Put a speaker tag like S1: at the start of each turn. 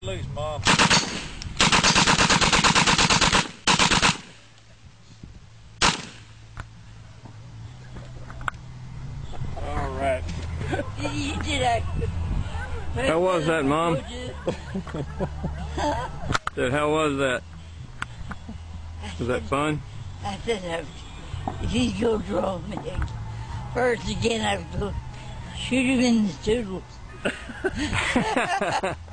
S1: loose, Mom. All right.
S2: How was that, Mom? Said, how was that? Was that fun?
S3: I said, if he's going to draw me first again, I was going to shoot him in the toodles.